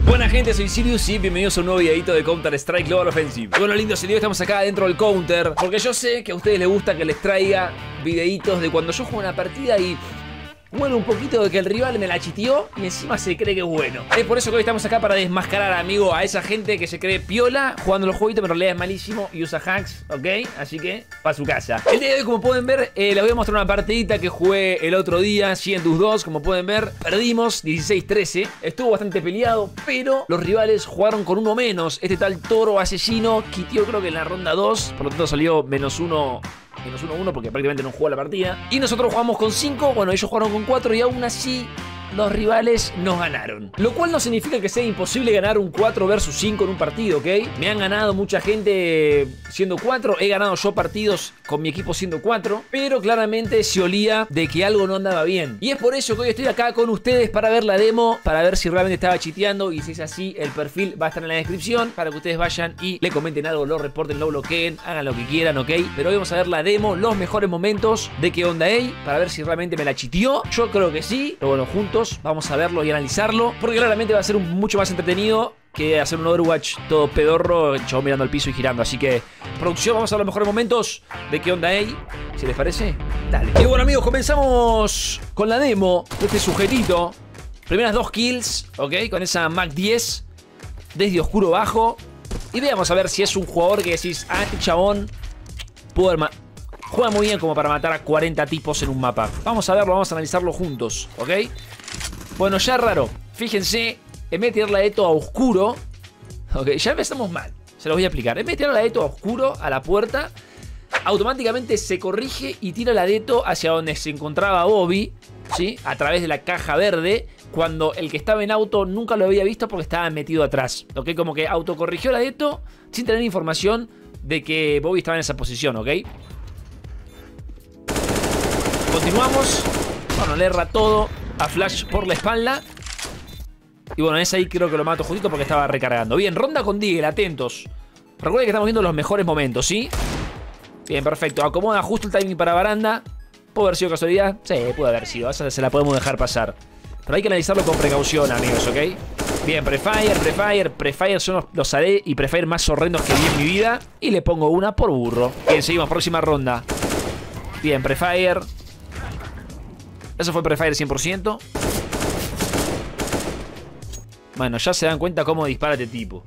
Buena gente, soy Sirius y bienvenidos a un nuevo videito de Counter Strike Global Offensive. Bueno, lindos, el día estamos acá dentro del Counter porque yo sé que a ustedes les gusta que les traiga videitos de cuando yo juego una partida y... bueno, un poquito de que el rival me la chiteó y encima se cree que es bueno. Es por eso que hoy estamos acá para desmascarar, amigo, a esa gente que se cree piola jugando los jueguitos, pero en realidad es malísimo y usa hacks, ¿ok? Así que, para su casa. El día de hoy, como pueden ver, les voy a mostrar una partidita que jugué el otro día, Cientus 2, como pueden ver. Perdimos 16-13, estuvo bastante peleado, pero los rivales jugaron con uno menos. Este tal Toro Asesino quiteó creo que en la ronda 2, por lo tanto salió -1 porque prácticamente no jugó la partida. Y nosotros jugamos con 5, bueno, ellos jugaron con 4 y aún así los rivales nos ganaron. Lo cual no significa que sea imposible ganar un 4 versus 5 en un partido, ¿ok? Me han ganado mucha gente siendo 4, he ganado yo partidos con mi equipo siendo 4, pero claramente se olía de que algo no andaba bien. Y es por eso que hoy estoy acá con ustedes para ver la demo, para ver si realmente estaba chiteando, y si es así, el perfil va a estar en la descripción para que ustedes vayan y le comenten algo, lo reporten, lo bloqueen, hagan lo que quieran, ¿ok? Pero hoy vamos a ver la demo, los mejores momentos de qué onda hay, para ver si realmente me la chiteó. Yo creo que sí, pero bueno, juntos vamos a verlo y analizarlo, porque claramente va a ser mucho más entretenido que hacer un Overwatch todo pedorro, el chabón mirando al piso y girando. Así que, producción, vamos a ver los mejores momentos de qué onda hay. Si les parece, dale. Y bueno, amigos, comenzamos con la demo de este sujetito. Primeras 2 kills, ok, con esa Mac 10 desde oscuro bajo. Y veamos a ver si es un jugador que decís, ah, este chabón pudo haber juega muy bien como para matar a 40 tipos en un mapa. Vamos a verlo, vamos a analizarlo juntos, ¿ok? Bueno, ya es raro. Fíjense, en vez de tirar la Eto a oscuro, ok, ya empezamos mal. Se los voy a explicar. En vez de tirar la Eto a oscuro a la puerta, automáticamente se corrige y tira la Eto hacia donde se encontraba Bobby, ¿sí? A través de la caja verde, cuando el que estaba en auto nunca lo había visto porque estaba metido atrás, ¿ok? Como que autocorrigió la Eto sin tener información de que Bobby estaba en esa posición, ¿ok? Continuamos. Bueno, le erra todo a Flash por la espalda. Y bueno, ese ahí creo que lo mato justito porque estaba recargando. Bien, ronda con Deagle, atentos. Recuerden que estamos viendo los mejores momentos, ¿sí? Bien, perfecto. Acomoda justo el timing para baranda. ¿Pudo haber sido casualidad? Sí, puede haber sido. Esa se la podemos dejar pasar. Pero hay que analizarlo con precaución, amigos, ¿ok? Bien, Prefire son los AD y Prefire más horrendos que vi en mi vida. Y le pongo una por burro. Bien, seguimos, próxima ronda. Bien, Prefire. Eso fue Prefire 100%. Bueno, ya se dan cuenta cómo dispara este tipo.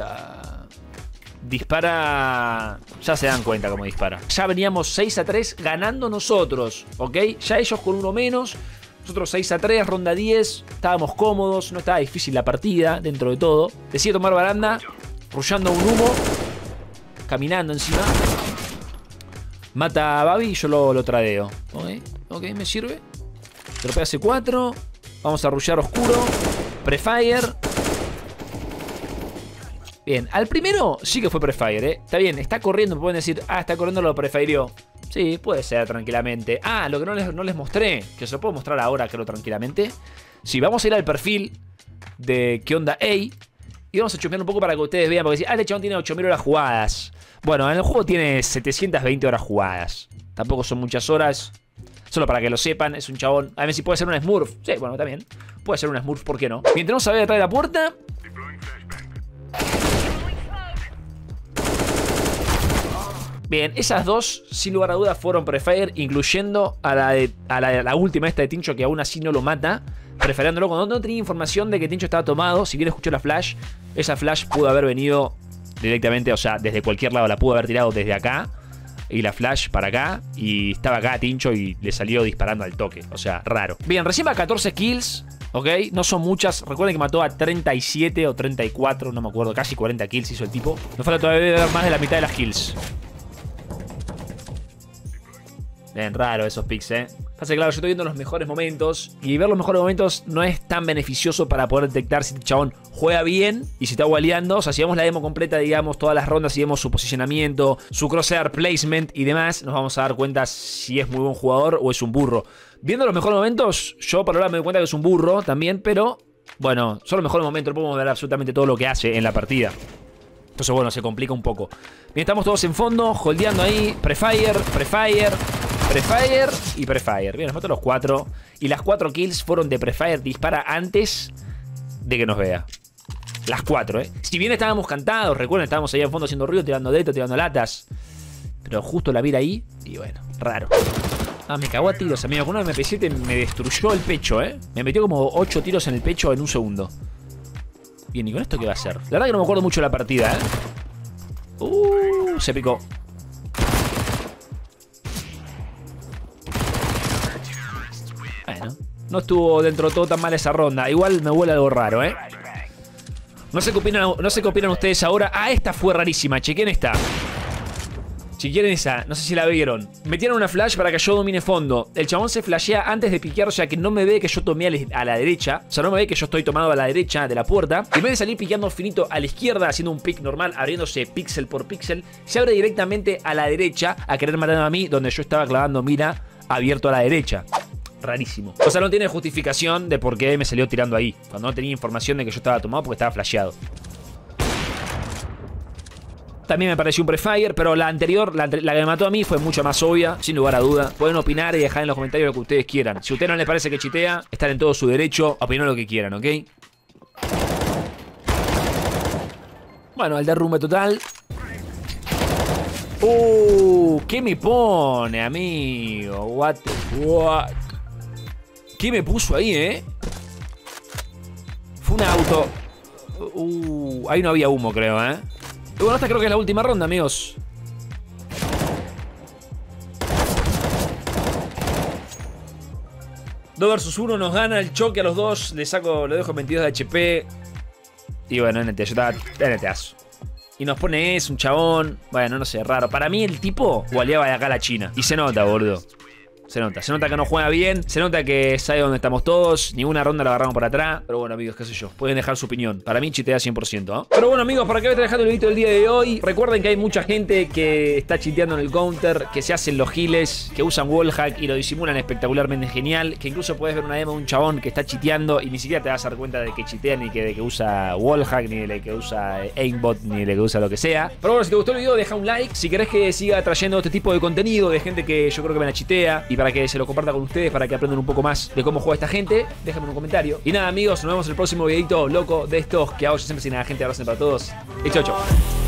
Dispara... ya se dan cuenta cómo dispara. Ya veníamos 6-3 ganando nosotros, ¿ok? Ya ellos con uno menos. Nosotros 6-3, ronda 10. Estábamos cómodos, no estaba difícil la partida dentro de todo. Decide tomar baranda, rushando un humo, caminando encima. Mata a Babi y yo lo tradeo. Ok, me sirve. Tropea C4. Vamos a rushear oscuro. Prefire. Bien, al primero sí que fue Prefire, ¿eh? Está bien, está corriendo, me pueden decir, ah, está corriendo, lo prefirió. Sí, puede ser tranquilamente. Ah, lo que no les mostré, que se lo puedo mostrar ahora, creo, tranquilamente. Sí, vamos a ir al perfil de qué onda A. Y vamos a chusmear un poco para que ustedes vean, porque si, ah, este chabón tiene 8000 horas jugadas. Bueno, en el juego tiene 720 horas jugadas. Tampoco son muchas horas. Solo para que lo sepan, es un chabón. A ver si puede ser un Smurf. Sí, bueno, también. Puede ser un Smurf, ¿por qué no? Bien, tenemos a ver detrás de la puerta. Bien, esas dos, sin lugar a dudas, fueron Prefire, incluyendo a la última esta de Tincho, que aún así no lo mata. Preferándolo cuando no tenía información de que Tincho estaba tomado. Si bien escuchó la flash, esa flash pudo haber venido directamente, o sea, desde cualquier lado. La pudo haber tirado desde acá y la flash para acá, y estaba acá Tincho y le salió disparando al toque. O sea, raro. Bien, recién va a 14 kills, ¿ok? No son muchas. Recuerden que mató a 37 o 34, no me acuerdo. Casi 40 kills hizo el tipo. Nos falta todavía ver más de la mitad de las kills. Bien, raro esos picks, ¿eh? Pasa que, claro, yo estoy viendo los mejores momentos, y ver los mejores momentos no es tan beneficioso para poder detectar si el chabón juega bien y si está waleando. O sea, si vemos la demo completa, digamos, todas las rondas, y vemos su posicionamiento, su crosshair placement y demás, nos vamos a dar cuenta si es muy buen jugador o es un burro. Viendo los mejores momentos, yo por ahora me doy cuenta que es un burro también, pero bueno, son los mejores momentos, no podemos ver absolutamente todo lo que hace en la partida. Entonces, bueno, se complica un poco. Bien, estamos todos en fondo, holdeando ahí. Prefire, Prefire, Prefire y Prefire. Bien, nos mató los 4. Y las 4 kills fueron de Prefire. Dispara antes de que nos vea. Las 4, Si bien estábamos cantados, recuerden, estábamos ahí en fondo haciendo ruido, tirando dedos, tirando latas. Pero justo la vi ahí y bueno, raro. Ah, me cagó a tiros, amigo. Con una MP7 me destruyó el pecho, Me metió como 8 tiros en el pecho en un segundo. Bien, ¿y con esto qué va a hacer? La verdad que no me acuerdo mucho de la partida, se picó. Bueno, no estuvo dentro de todo tan mal esa ronda. Igual me huele algo raro, No sé qué opinan ustedes ahora. Ah, esta fue rarísima. Chequen esta. Si quieren esa, no sé si la vieron. Metieron una flash para que yo domine fondo. El chabón se flashea antes de piquear, o sea que no me ve que yo tomé a la derecha. O sea, no me ve que yo estoy tomado a la derecha de la puerta. En vez de salir piqueando finito a la izquierda, haciendo un pick normal, abriéndose píxel por píxel, se abre directamente a la derecha a querer matarme a mí, donde yo estaba clavando mira abierto a la derecha. Rarísimo. O sea, no tiene justificación de por qué me salió tirando ahí, cuando no tenía información de que yo estaba tomado porque estaba flasheado. También me pareció un prefire, pero la anterior, la que me mató a mí, fue mucho más obvia, sin lugar a duda. Pueden opinar y dejar en los comentarios lo que ustedes quieran. Si a ustedes no les parece que chitea, están en todo su derecho a opinar lo que quieran, ¿ok? Bueno, el derrumbe total. ¿Qué me pone, amigo? What the fuck? ¿Qué me puso ahí, Fue un auto. Ahí no había humo, creo, Y bueno, esta creo que es la última ronda, amigos. Dos versus 1 nos gana el choque a los dos. Le dejo 22 de HP. Y bueno, NT, yo estaba NTazo. Y nos pone es un chabón. Bueno, no sé, raro. Para mí el tipo gualeaba de acá a la China. Y se nota, boludo. Se nota que no juega bien. Se nota que sabe dónde estamos todos. Ninguna ronda la agarramos por atrás. Pero bueno, amigos, qué sé yo. Pueden dejar su opinión. Para mí chitea 100%, Pero bueno, amigos, por acá voy a estar dejando el video del día de hoy. Recuerden que hay mucha gente que está chiteando en el counter, que se hacen los giles, que usan wallhack y lo disimulan espectacularmente genial. Que incluso puedes ver una demo de un chabón que está chiteando y ni siquiera te vas a dar cuenta de que chitea, ni de que usa wallhack, ni de que usa aimbot, ni de que usa lo que sea. Pero bueno, si te gustó el video, deja un like. Si querés que siga trayendo este tipo de contenido de gente que yo creo que me la chitea, y para que se lo comparta con ustedes, para que aprendan un poco más de cómo juega esta gente, déjenme un comentario. Y nada, amigos, nos vemos en el próximo videito loco de estos que hago yo siempre sin nada, gente. Abrazo para todos y chau, chau.